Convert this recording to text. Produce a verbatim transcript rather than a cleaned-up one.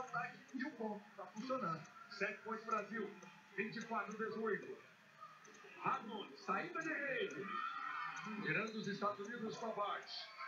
ataque e o ponto. Tá funcionando. Sete pontos Brasil. vinte e quatro a dezoito. Harmon, saída de rede. Tirando os Estados Unidos com a bate.